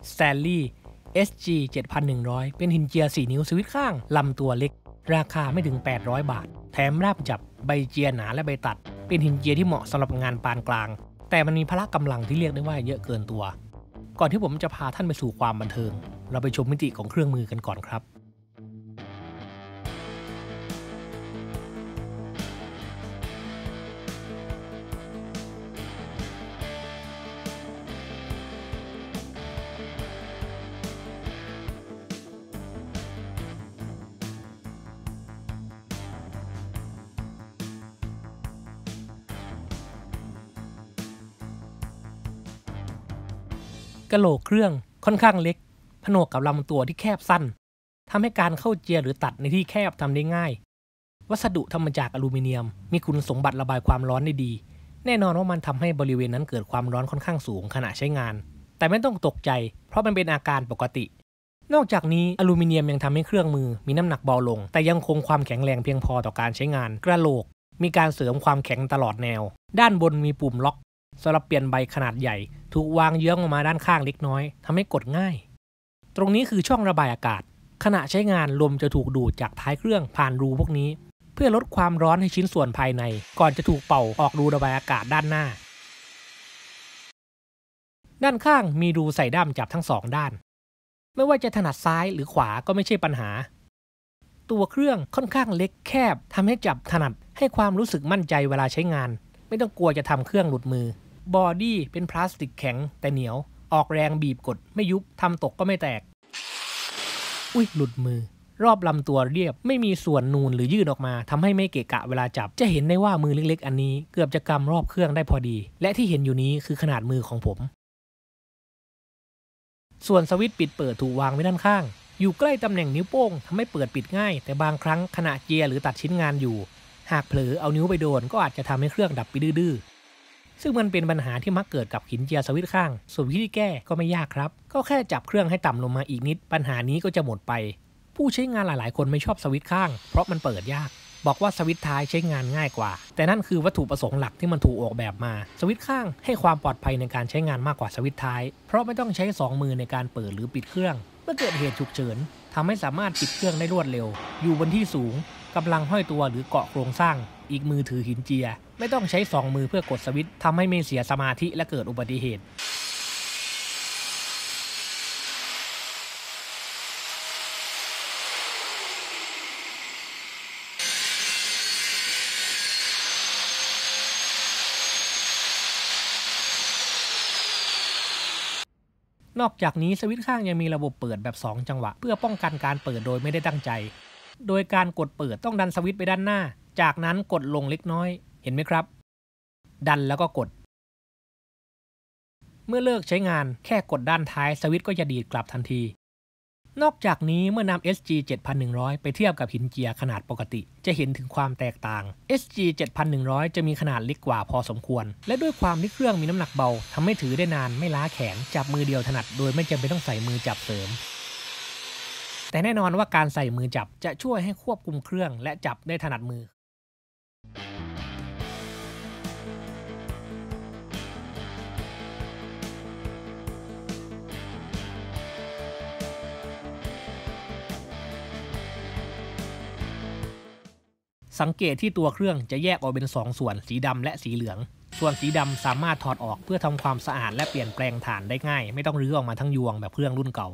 Stanley SG 7100 เป็นหินเจีย4 นิ้วสวิตช์ข้างลำตัวเล็กราคาไม่ถึง800 บาทแถมราบจับใบเจียหนาและใบตัดเป็นหินเจียที่เหมาะสำหรับงานปานกลางแต่มันมีพละกำลังที่เรียกได้ว่าเยอะเกินตัวก่อนที่ผมจะพาท่านไปสู่ความบันเทิงเราไปชมมิติของเครื่องมือกันก่อนครับกะโหลกเครื่องค่อนข้างเล็กผนวกกับลำตัวที่แคบสั้นทำให้การเข้าเจียหรือตัดในที่แคบทำได้ง่ายวัสดุทำมาจากอลูมิเนียมมีคุณสมบัติระบายความร้อนได้ดีแน่นอนว่ามันทำให้บริเวณนั้นเกิดความร้อนค่อนข้างสูงขณะใช้งานแต่ไม่ต้องตกใจเพราะมันเป็นอาการปกตินอกจากนี้อลูมิเนียมยังทำให้เครื่องมือมีน้ำหนักเบาลงแต่ยังคงความแข็งแรงเพียงพอต่อการใช้งานกระโหลกมีการเสริมความแข็งตลอดแนวด้านบนมีปุ่มล็อกสำหรับเปลี่ยนใบขนาดใหญ่ถูกวางเยื้องออกมาด้านข้างเล็กน้อยทำให้กดง่ายตรงนี้คือช่องระบายอากาศขณะใช้งานลมจะถูกดูดจากท้ายเครื่องผ่านรูพวกนี้เพื่อลดความร้อนให้ชิ้นส่วนภายในก่อนจะถูกเป่าออกรูระบายอากาศด้านหน้าด้านข้างมีรูใส่ด้ามจับทั้ง2 ด้านไม่ว่าจะถนัดซ้ายหรือขวาก็ไม่ใช่ปัญหาตัวเครื่องค่อนข้างเล็กแคบทำให้จับถนัดให้ความรู้สึกมั่นใจเวลาใช้งานไม่ต้องกลัวจะทำเครื่องหลุดมือบอดี้เป็นพลาสติกแข็งแต่เหนียวออกแรงบีบกดไม่ยุบทำตกก็ไม่แตกหลุดมือรอบลำตัวเรียบไม่มีส่วนนูนหรือยื่นออกมาทำให้ไม่เกะกะเวลาจับจะเห็นได้ว่ามือเล็กๆอันนี้เกือบจะกำรอบเครื่องได้พอดีและที่เห็นอยู่นี้คือขนาดมือของผมส่วนสวิตช์ปิดเปิดถูกวางไว้ด้านข้างอยู่ใกล้ตำแหน่งนิ้วโป้งทำให้เปิดปิดง่ายแต่บางครั้งขณะเจียหรือตัดชิ้นงานอยู่หากเผลอเอานิ้วไปโดนก็อาจจะทำให้เครื่องดับไปดื้อซึ่งมันเป็นปัญหาที่มักเกิดกับหินเจียสวิตช์ข้างส่วนวิธีแก้ก็ไม่ยากครับก็แค่จับเครื่องให้ต่ำลงมาอีกนิดปัญหานี้ก็จะหมดไปผู้ใช้งานหลายๆคนไม่ชอบสวิตช์ข้างเพราะมันเปิดยากบอกว่าสวิตช์ท้ายใช้งานง่ายกว่าแต่นั่นคือวัตถุประสงค์หลักที่มันถูกออกแบบมาสวิตช์ข้างให้ความปลอดภัยในการใช้งานมากกว่าสวิตช์ท้ายเพราะไม่ต้องใช้2 มือในการเปิดหรือปิดเครื่องเมื่อเกิดเหตุฉุกเฉินทำให้สามารถปิดเครื่องได้รวดเร็วอยู่บนที่สูงกำลังห้อยตัวหรือเกาะโครงสร้างอีกมือถือหินเจียไม่ต้องใช้2 มือเพื่อกดสวิตช์ทำให้ไม่เสียสมาธิและเกิดอุบัติเหตุนอกจากนี้สวิตช์ข้างยังมีระบบเปิดแบบ2 จังหวะเพื่อป้องกันการเปิดโดยไม่ได้ตั้งใจโดยการกดเปิดต้องดันสวิตช์ไปด้านหน้าจากนั้นกดลงเล็กน้อยเห็นไหมครับดันแล้วก็กดเมื่อเลิกใช้งานแค่กดด้านท้ายสวิตช์ก็จะดีดกลับทันทีนอกจากนี้เมื่อนำ SG 7100 ไปเทียบกับหินเจียขนาดปกติจะเห็นถึงความแตกต่าง SG 7100 จะมีขนาดเล็กกว่าพอสมควรและด้วยความที่เครื่องมีน้ำหนักเบาทำให้ถือได้นานไม่ล้าแขนจับมือเดียวถนัดโดยไม่จำเป็นต้องใส่มือจับเสริมแต่แน่นอนว่าการใส่มือจับจะช่วยให้ควบคุมเครื่องและจับได้ถนัดมือสังเกตที่ตัวเครื่องจะแยกออกเป็น2 ส่วนสีดำและสีเหลืองส่วนสีดำสามารถถอดออกเพื่อทำความสะอาดและเปลี่ยนแปลงฐานได้ง่ายไม่ต้องรื้อออกมาทั้งยวงแบบเครื่องรุ่นเก่า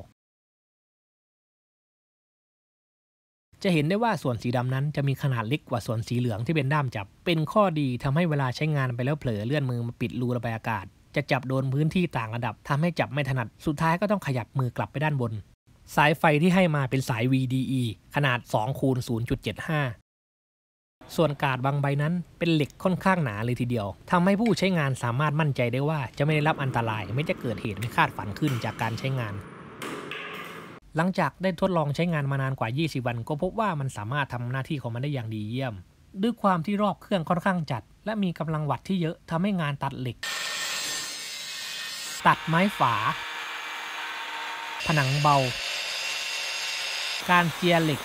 จะเห็นได้ว่าส่วนสีดำนั้นจะมีขนาดเล็กกว่าส่วนสีเหลืองที่เป็นด้ามจับเป็นข้อดีทำให้เวลาใช้งานไปแล้วเผลอเลื่อนมือมาปิดรูระบายอากาศจะจับโดนพื้นที่ต่างระดับทำให้จับไม่ถนัดสุดท้ายก็ต้องขยับมือกลับไปด้านบนสายไฟที่ให้มาเป็นสาย VDE ขนาด 2x0.75ส่วนการ์ดบางใบนั้นเป็นเหล็กค่อนข้างหนาเลยทีเดียวทำให้ผู้ใช้งานสามารถมั่นใจได้ว่าจะไม่ได้รับอันตรายไม่จะเกิดเหตุไม่คาดฝันขึ้นจากการใช้งานหลังจากได้ทดลองใช้งานมานานกว่า20 วันก็พบว่ามันสามารถทำหน้าที่ของมันได้อย่างดีเยี่ยมด้วยความที่รอบเครื่องค่อนข้างจัดและมีกำลังวัตต์ที่เยอะทำให้งานตัดเหล็กตัดไม้ฝาผนังเบาการเจียเหล็ก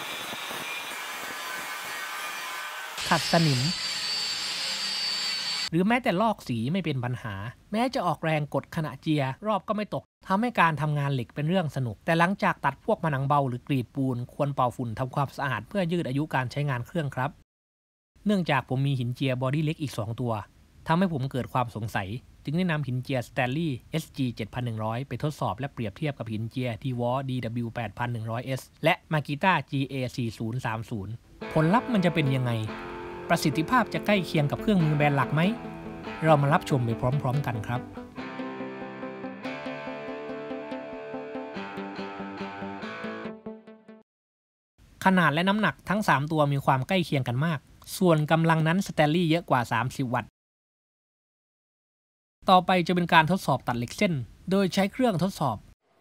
ขัดสนิมหรือแม้แต่ลอกสีไม่เป็นปัญหาแม้จะออกแรงกดขณะเจียรอบก็ไม่ตกทำให้การทำงานเหล็กเป็นเรื่องสนุกแต่หลังจากตัดพวกผนังเบาหรือกรีดปูนควรเป่าฝุ่นทำความสะอาดเพื่อยืดอายุการใช้งานเครื่องครับเนื่องจากผมมีหินเจียบอดี้เล็กอีก2ตัวทำให้ผมเกิดความสงสัยจึงได้นำหินเจีย Stanley SG 7100ไปทดสอบและเปรียบเทียบกับหินเจีย DeWalt DW 8100S และ Makita GA 4030ผลลัพธ์มันจะเป็นยังไงประสิทธิภาพจะใกล้เคียงกับเครื่องมือแบรนด์หลักไหมเรามารับชมไปพร้อมๆกันครับขนาดและน้ำหนักทั้ง3ตัวมีความใกล้เคียงกันมากส่วนกำลังนั้น Stanley เยอะกว่า30 วัตต์ต่อไปจะเป็นการทดสอบตัดเหล็กเส้นโดยใช้เครื่องทดสอบ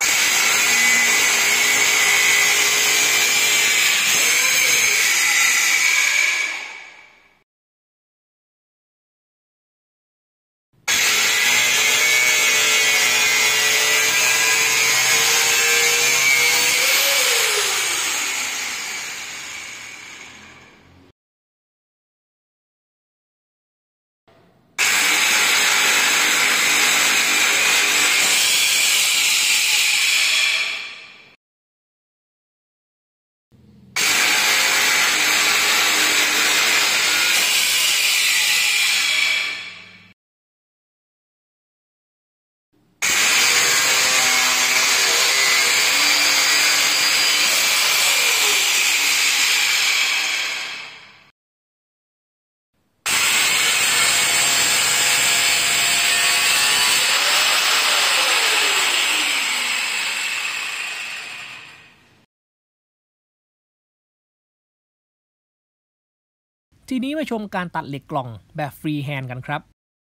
ทีนี้มาชมการตัดเหล็กกล่องแบบฟรีแฮนด์กันครับ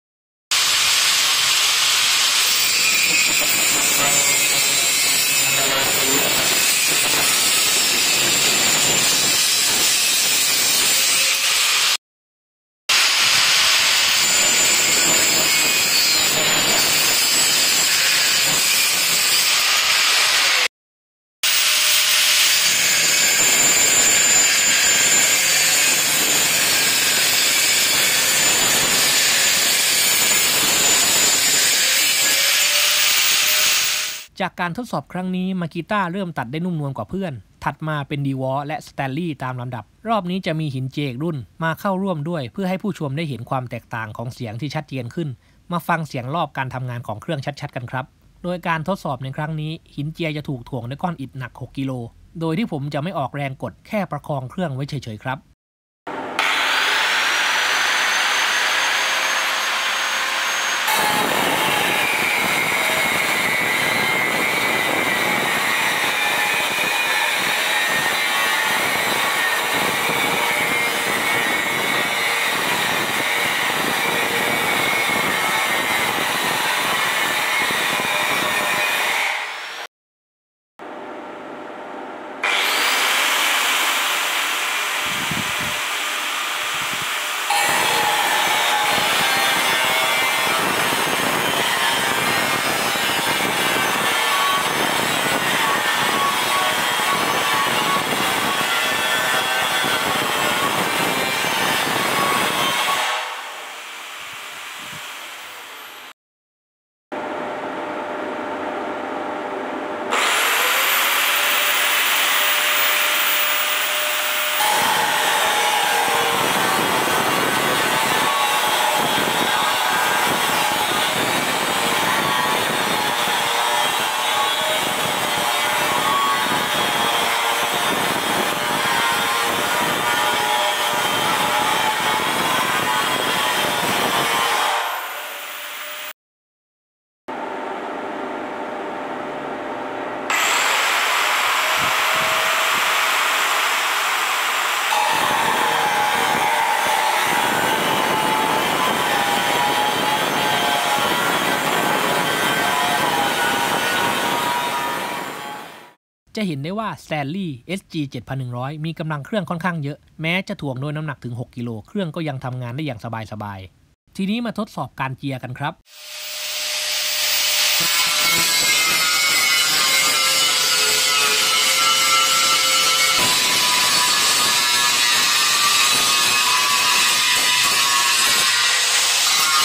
จากการทดสอบครั้งนี้มากิต้าเริ่มตัดได้นุ่มนวลกว่าเพื่อนถัดมาเป็น DeWalt และ Stanley ตามลำดับรอบนี้จะมีหินเจกรุ่นมาเข้าร่วมด้วยเพื่อให้ผู้ชมได้เห็นความแตกต่างของเสียงที่ชัดเจนขึ้นมาฟังเสียงรอบการทำงานของเครื่องชัดๆกันครับโดยการทดสอบในครั้งนี้หินเจียจะถูกถ่วงด้วยก้อนอิฐหนัก6 กิโลโดยที่ผมจะไม่ออกแรงกดแค่ประคองเครื่องไว้เฉยๆครับจะเห็นได้ว่า Stanley SG 7100มีกำลังเครื่องค่อนข้างเยอะแม้จะถ่วงโดยน้ำหนักถึง6 กิโลเครื่องก็ยังทำงานได้อย่างสบายๆทีนี้มาทดสอบการเจียกันครับเ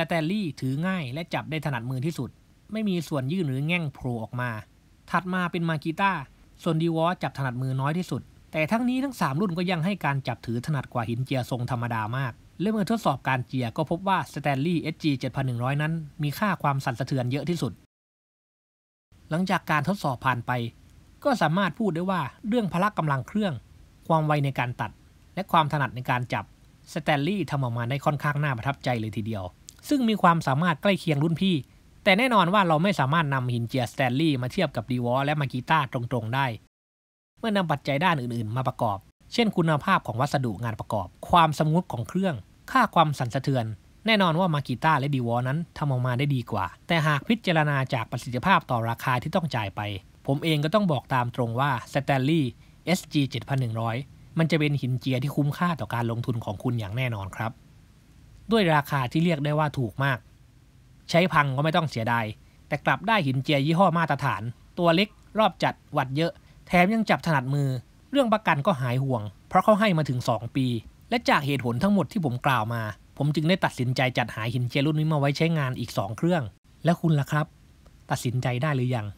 แตนลี่ถือง่ายและจับได้ถนัดมือที่สุดไม่มีส่วนยื่นหรือแง่งโผล่ออกมาถัดมาเป็นมากิต้าส่วนดีวอจับถนัดมือน้อยที่สุดแต่ทั้งนี้ทั้ง3รุ่นก็ยังให้การจับถือถนัดกว่าหินเจียทรงธรรมดามากและเมื่อทดสอบการเจียก็พบว่า Stanley SG 7100 นั้นมีค่าความสั่นสะเทือนเยอะที่สุดหลังจากการทดสอบผ่านไปก็สามารถพูดได้ว่าเรื่องพละกำลังเครื่องความไวในการตัดและความถนัดในการจับ Stanley ทำออกมาได้ค่อนข้างน่าประทับใจเลยทีเดียวซึ่งมีความสามารถใกล้เคียงรุ่นพี่แต่แน่นอนว่าเราไม่สามารถนำหินเจีย Stanley มาเทียบกับดีวอและมากิต้าตรงๆได้เมื่อนำปัจจัยด้านอื่นๆมาประกอบเช่นคุณภาพของวัสดุงานประกอบความสมูทของเครื่องค่าความสั่นสะเทือนแน่นอนว่ามากิต้าและดีวอนั้นทำออกมาได้ดีกว่าแต่หากพิจารณาจากประสิทธิภาพต่อราคาที่ต้องจ่ายไปผมเองก็ต้องบอกตามตรงว่า Stanley SG 7100 มันจะเป็นหินเจียที่คุ้มค่าต่อการลงทุนของคุณอย่างแน่นอนครับด้วยราคาที่เรียกได้ว่าถูกมากใช้พังก็ไม่ต้องเสียดายแต่กลับได้หินเจียยี่ห้อมาตรฐานตัวเล็กรอบจัดวัดเยอะแถมยังจับถนัดมือเรื่องประกันก็หายห่วงเพราะเขาให้มาถึง2 ปีและจากเหตุผลทั้งหมดที่ผมกล่าวมาผมจึงได้ตัดสินใจจัดหาหินเจียรุ่นนี้มาไว้ใช้งานอีก2 เครื่องแล้วคุณล่ะครับตัดสินใจได้หรือยัง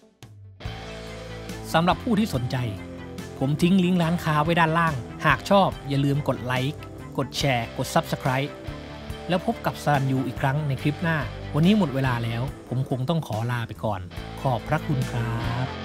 สำหรับผู้ที่สนใจผมทิ้งลิงก์ร้านค้าไว้ด้านล่างหากชอบอย่าลืมกดไลค์กดแชร์กด Subscribe แล้วพบกับสรัญยูอีกครั้งในคลิปหน้าวันนี้หมดเวลาแล้วผมคงต้องขอลาไปก่อนขอบพระคุณครับ